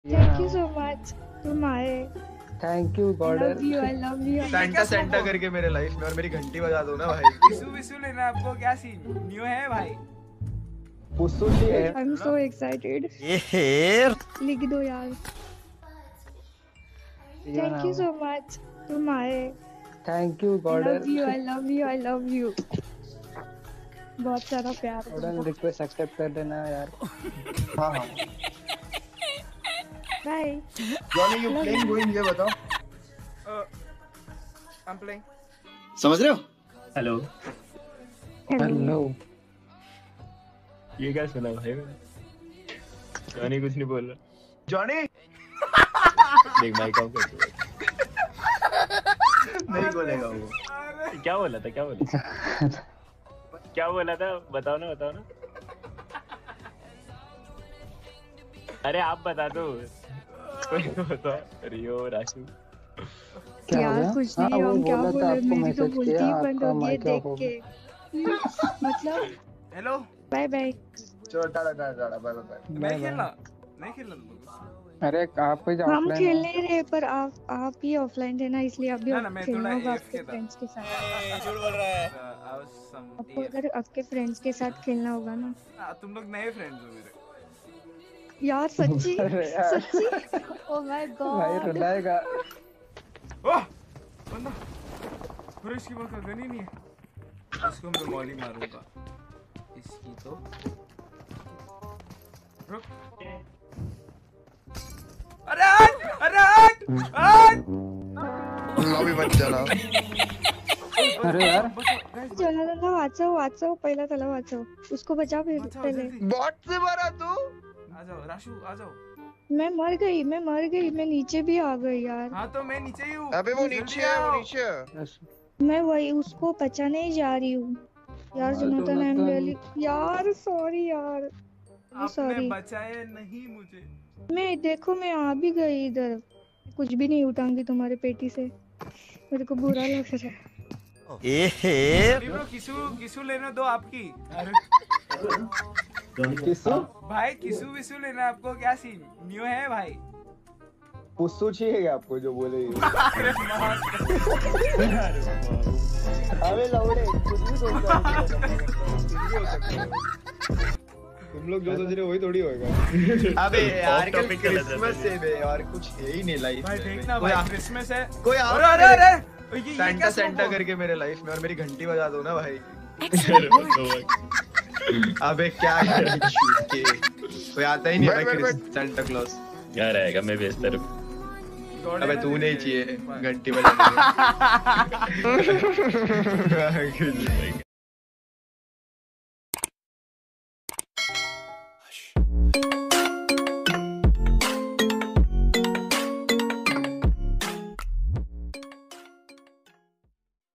Thank you so much. तुम आए। Thank you God. I love you. Santa Santa करके मेरे लाइफ में और मेरी घंटी बजा दो ना भाई। विशु विशु लेना है आपको, क्या सीन न्यू है भाई? पुस्सू जी है। I'm so excited. ये लिख दो यार। Thank you so much. तुम आए। Thank you God. I love you. बहुत सारा प्यार। गॉर्डन रिक्वेस्ट एक्सेप्ट कर देना यार। हाँ हाँ। Bye. Johnny you playing going ये बताओ। I'm playing. समझ रहे हो? हेलो। हेलो। ये क्या सुना भाई? जॉनी कुछ नहीं बोल रहा। जॉनी देख माइक ऑफ कर। नहीं बोलेगा वो। क्या बोला था? क्या बोला था? बताओ ना। अरे आप बता दो। कोई बताओ। रियो राशु क्या हो गया? कुछ नहीं, हम क्या बोले, आपको मेरी तो मैसेज बोलती किया, ही बंद आपका हो गई माइक देख ऑफ के। मतलब हेलो। Bye bye. चलो टाटा बाय। नहीं खेलना तुम लोग। अरे आप कोई हम खेल नहीं रहे, पर आप ही ऑफलाइन थे ना, इसलिए अभी ना, मैं खेलना थोड़ा होगा AFK आपके था। फ्रेंड्स के साथ। झूठ बोल रहा है। आपको अगर आपके फ्रेंड्स के साथ खेलना होगा ना तुम लोग नए फ्रेंड्स हो मेरे। यार, सच्ची अरे यार। सच्ची। ओह माय भाई गॉड। रुलाएगा। ओह बंदा, पर इसकी बात का गन ही नहीं है। इसको मैं मॉली मारूंगा। इसकी तो रुक। अरे लॉबी मत चला। अरे यार। चला वाचव पहिला त्याला वाचव, उसको बचा पहले। बॉट से मारा तू। आ जाओ राशु, आ जाओ। मैं मर गई, मैं नीचे भी आ गई यार। हाँ तो मैं नीचे ही हूँ। अबे वो नीचे है। मैं वही उसको बचाने ही जा रही हूँ यार। जोनाथन आई एम रियली यार सॉरी यार। आपने सॉरी। बचाया नहीं मुझे। मैं आ भी गई इधर। कुछ भी नहीं उठाऊंगी तुम्हारे पेटी से, मेरे को बुरा लग रहा है। ब्रो किसू लेने दो आपकी। किसू? भाई किसू विसू लेना है आपको, क्या सीन न्यू है भाई? पुस्सू चाहिए आपको जो बोले। अरे मार। अबे लौड़े कुछ भी सोच रहा है। तुम लोग जो सोच रहे हो वही थोड़ी होएगा। अबे यार कल क्रिसमस है बे, और कुछ है ही नहीं लाइफ भाई में। देखना भाई, क्रिसमस है। कोई अरे सेंटा सेंटा करके मेरे लाइफ में और मेरी घंटी बजा दो ना भाई। अबे क्या कोई आता ही नहीं भाई सेंटा क्लॉज। क्या रहेगा? मैं बेचता रहूं। अबे तू नहीं चाहिए घंटी बजाने।